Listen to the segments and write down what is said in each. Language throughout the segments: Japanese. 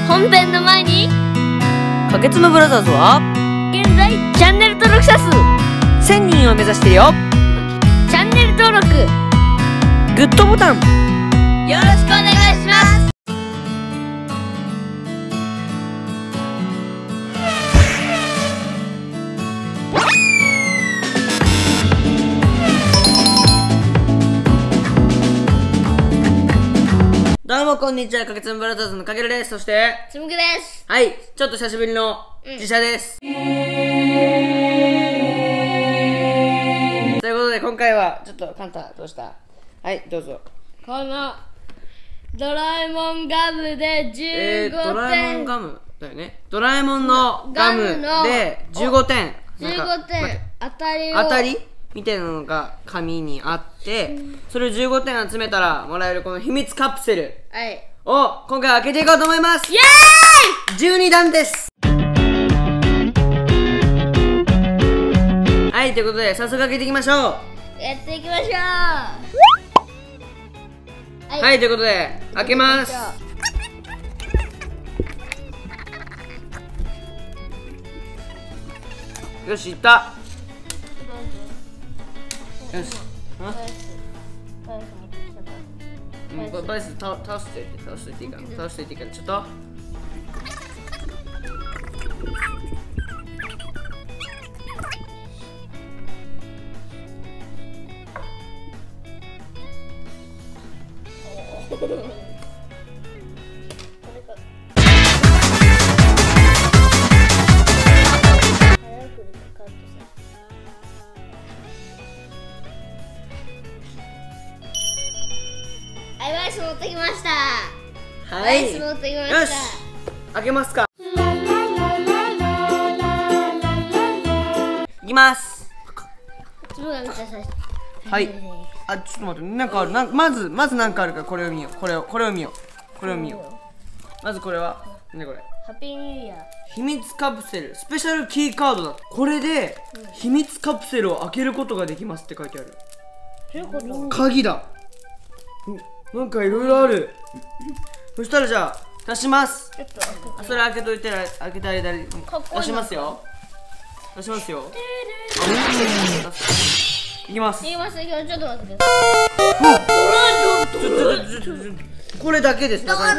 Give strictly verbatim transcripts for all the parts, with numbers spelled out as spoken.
本編の前にかけつむブラザーズは現在チャンネル登録者数せんにんを目指してるよ。 チャンネル登録グッドボタンよろしくお願いします。 どうもこんにちは、かけつむブラザーズのかけるです。そしてつむぐです。 はい、ちょっと久しぶりの自社です、うん、ということで今回はちょっとカンタどうした？はい、どうぞ。 このドラえもんガムでじゅうごてん、 えー、ドラえもんガムだよね。ドラえもんのガムでじゅうごてん、 じゅうごてん当たりを当たりみたいなのが紙にあって、うん、それをじゅうごてん集めたらもらえるこの秘密カプセルを今回開けていこうと思います。イエーイ！じゅうにだんです。はい、ということで早速開けていきましょう。 やっていきましょう。 はい、はい、ということで開けます。よし、いった。よし。うん、バイス倒倒して倒していっていいかな。倒していっていいからちょっと。 アイス持ってきました。 はい、 アイス持ってきました。 よし、開けますか。いきます。はい。あ、ちょっと待って、なんかある。なんまずまずなんかあるからこれを見よう。これをこれを見よう。これを見よう。まずこれはね、これ。 ハッピーニューイヤー。 秘密カプセルスペシャルキーカードだ。これで秘密カプセルを開けることができますって書いてある。 どういうこと？ 鍵だ。なんかいろいろある。そしたらじゃあ出します。あ、それ開けといてら開けた間に出しますよ。出しますよ。いきます。 いきます。ちょっと待ってください。これだけです。ドラ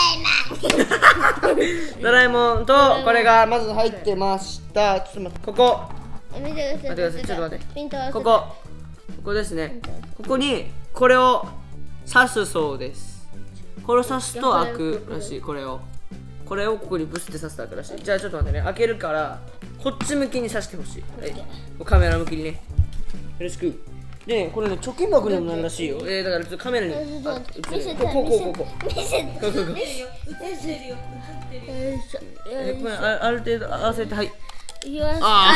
えもんとこれがまず入ってました。ちょっと待って、ここ見てください。 待ってください。ちょっと待って。こここここですね。ここにこれを刺すそうです。これを刺すと開くらしい。これをこれをここにブスって刺すと開くらしい。じゃあちょっと待ってね、開けるからこっち向きに刺してほしい。はい、カメラ向きにね、よろしく。でね、これね、貯金箱にもなるらしいよ。えー、だからちょっとカメラに映る。ここここここ見せてここここ。 見せてえ、これあある程度合わせて、はい。 いきます。 あ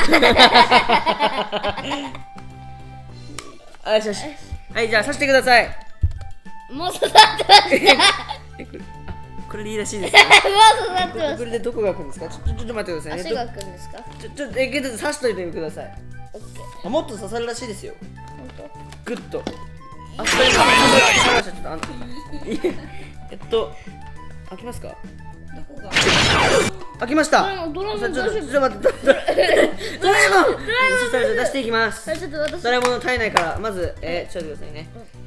あ。よしよし。はい、じゃあ刺してください。 もう刺さってますね。 え、これ、あ、これでいいらしいですね。 もう刺さってます。 これでどこが開くんですか？ちょっとちょっと待ってくださいね。 足が開くんですか？ ちょちょっとえけど刺しといてください。 オッケー。 あ、もっと刺さるらしいですよ。 本当？ グッと。あ、それ今刺さりました。ちょっとあのえっと開きますか？どこが？開きました。 ドラえもん、 ちょっとちょっと待って。ドラえもん。そしたら出していきます。ドラえもんの体内からまずえちょっと待ってくださいね。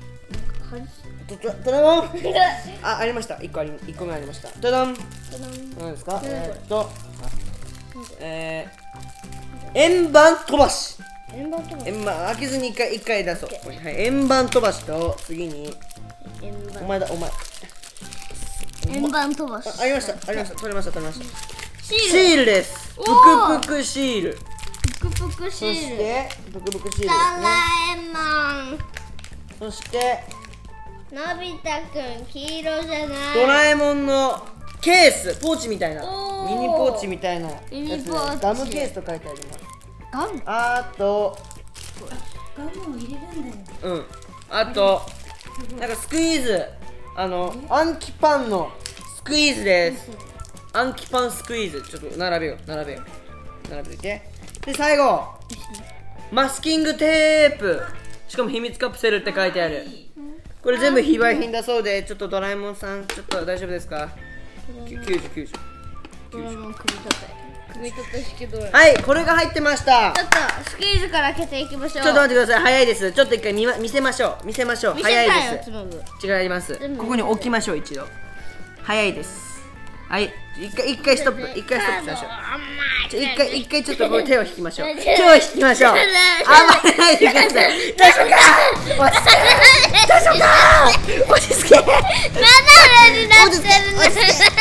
ドラえもん。あ、ありました。一個あり一個目ありました。ドダン。何ですか？えっとえー円盤飛ばし。 円盤飛ばし。 円盤開けずに一回一回出そう。はい、円盤飛ばしと次にお前だお前。 円盤飛ばし。 ありましたありました取れました取れました。 シール。 シールです。ぷくぷくシール。 ぷくぷくシール。 そしてぷくぷくシールですね。 ドラえもん。 そしてのび太くん黄色じゃない。 ドラえもんのケース、ポーチみたいな、ミニポーチみたいなやつ、 ミニポーチガムケースと書いてあります。 ガム？ あとガムを入れるんだよ。 うん。あとなんかスクイーズ、あのアンキパンのスクイーズです。アンキパンスクイーズ、ちょっと並べよう並べよう並べていて。で最後マスキングテープ、しかも秘密カプセルって書いてある。これ全部非売品だそうで、ちょっとドラえもんさんちょっと大丈夫ですか？ きゅうじゅうきゅうじゅうドラえもん組み立て組み立て式ドラえもん。 はい、これが入ってました。 ちょっとスクイーズから開けていきましょう。 ちょっと待ってください、早いです。ちょっと一回見、ま、見せましょう見せましょう。 見せたいよ早いです。 つまむ。 違います。ここに置きましょう。一度早いです。はい、一回一回ストップ、一回ストップしましょう。ちょ一回一回ちょっとこう手を引きましょう。手を引きましょう。暴れないでください。大丈夫か。大丈夫か。落ち着け。 ナダルになってるね。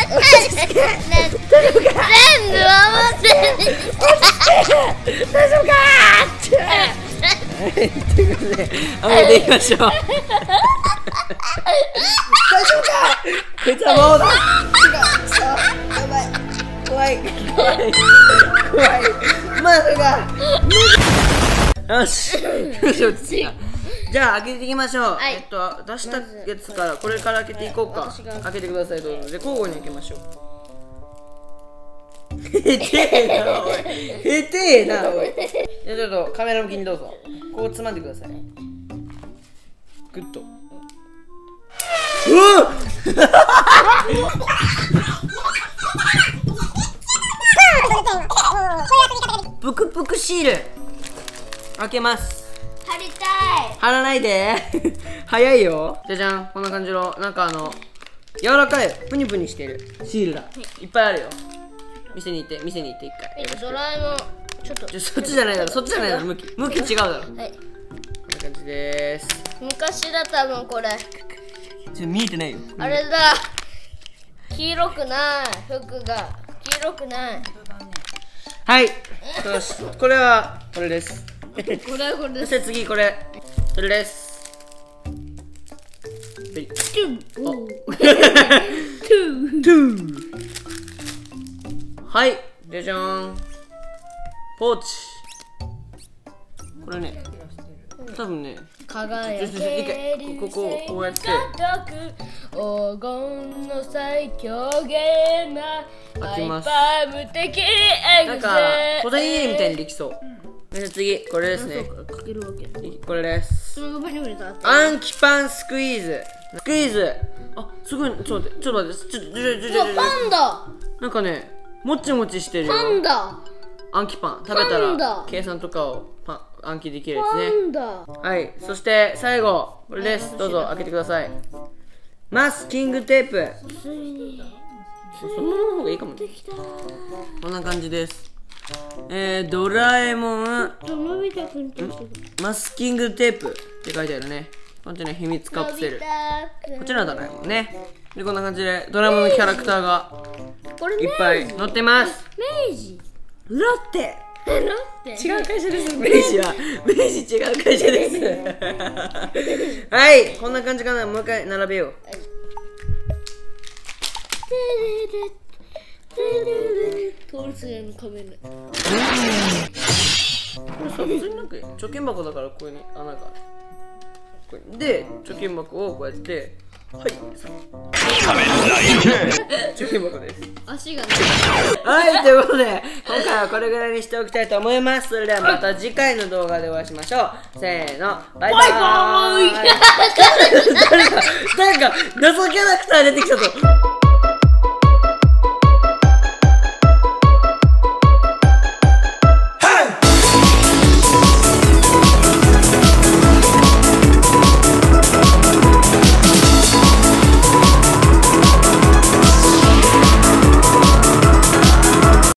全部守ってる。 大丈夫か。はい、ということで暴れていきましょう。大丈夫か。こいつはもうだ。やばい。怖い怖い怖い。まだが。よし。よし落ち着いた。じゃあ開けていきましょう。 はい、 えっと出したやつからこれから開けていこうか。開けてくださいどうぞ。で交互に開けましょう。へてえなおい。へてえなおい。じゃあちょっとカメラ向きにどうぞ。こうつまんでください。グッと。うわっ。ぷくぷくシール開けます。 貼りたい。 貼らないで。早いよ。じゃじゃん、こんな感じのなんかあの柔らかいプニプニしてるシールだ。いっぱいあるよ。店に行って店に行って一回。 ドラえもんちょっとちょそっちじゃないだろ。そっちじゃないだろ。向き向き違うだろ。はい、こんなはい、 感じです。 昔だ多分これちょ見えてないよ。 あれだ。黄色くない服が黄色くない。 はい。よし、これはこれです。 これはこれです。 そして次これそれです。はい。はい、じゃじゃーん。ポーチ。これね、多分ね。 輝けるこここうやって黄金の最強ゲーマー開きます。 ハイパー無敵エグゼなんか古代家みたいにできそう。で次これですね。 かけるわけ。 これです。 その場に触れた。 アンキパンスクイーズ。スクイーズ。あ、すごい。ちょっと待って、ちょっと待って、ちょっとちょちょちょちょ。 パンダ。 なんかね、もちもちしてるよ。 パンダ。 アンキパン食べたパンダら計算とかをパン暗記できるやつパね。 ンダ。 はい、そして最後これです。どうぞ開けてください。マスキングテープ。 ついにそのままの方がいいかもね。こんな感じです。えー、ドラえもんのび太くんとマスキングテープって書いてあるね。こっちの秘密カプセル。こっちのはドラえもんね。でこんな感じでドラえもんのキャラクターがこれいっぱい載ってます。 明治。 ロッテ。 ロッテ。 違う会社です。明治は明治違う会社です。はい、こんな感じかな。もう一回並べよう。 通りすがりの仮面ライダー。 これさ、普通になんか貯金箱だからここに穴がある。これで貯金箱をこうやってはい貯金箱です。 足がね。 はい、ということで今回はこれぐらいにしておきたいと思います。それではまた次回の動画でお会いしましょう。せーの、バイバーイ。誰か誰か謎キャラクター出てきたぞ。